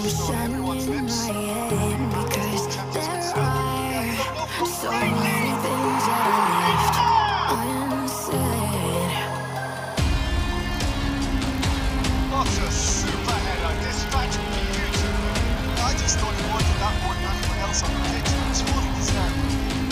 emotion in my head, because there are so many things that I left unsaid. What a super header, dispatched beautifully. I just thought he wanted that more than anyone else on the pitch. It's what he deserved.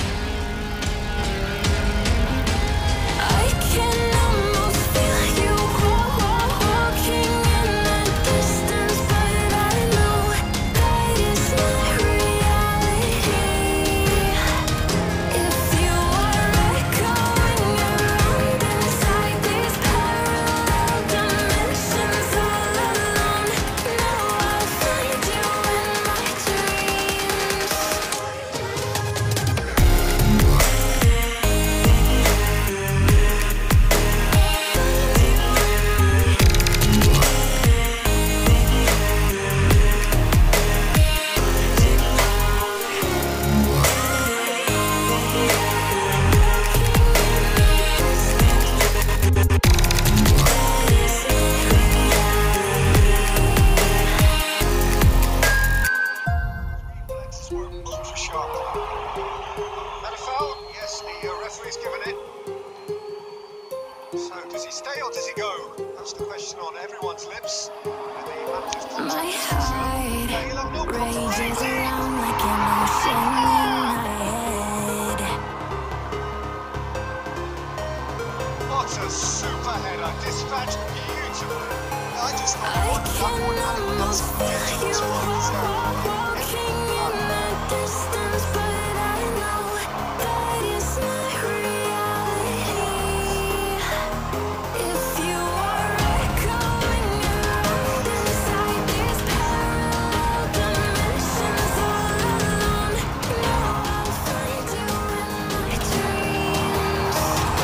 I can almost feel you walking in the distance, but I know that it's not reality. If you are echoing around inside these parallel dimensions all alone, now I'll find you in my dreams. Reflexes were ultra sharp. And a foul? Yes, the referee's given it. So, does he stay or does he go? That's the question on everyone's lips. And the manager's My contact heart he'll have no rages around like emotion in my head. What a super header, dispatched beautifully. I just thought I he wanted that more than anyone else can on the almost pitch. feel It's you what he deserved. walking in the distance, but I know that it's not reality. If you are echoing around inside these parallel dimensions all alone, now I'll find you in my dreams.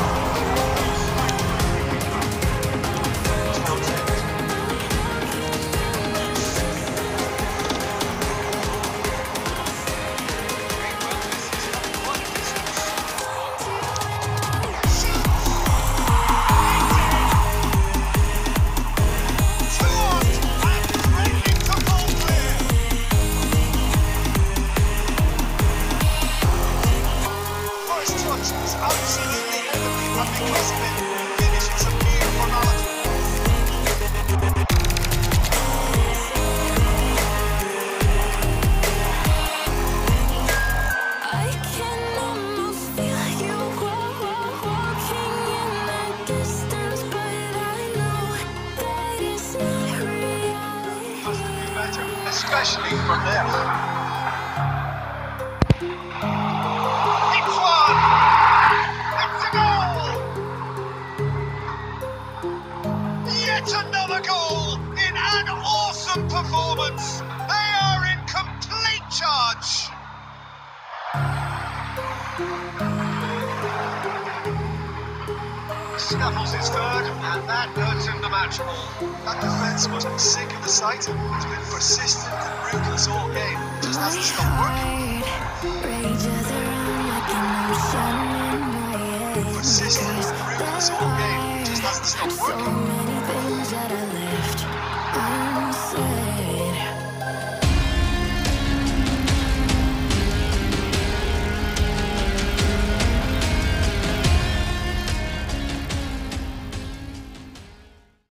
First touch was absolutely heavenly, and because of it, the finish was a mere formality. I can almost feel you walking in the distance, but I know that it's not reality. Doesn't do better, especially from there. It's one! It's a goal! Yet another goal in an awesome performance. They are in complete charge. Snuffles his third, and that earns him the match ball. That defence must be sick of the sight. It's been persistent and ruthless all game. Just My hasn't stopped working. heart rages around like emotion in my head, Persistent because and ruthless all game. Just hasn't stopped so working. many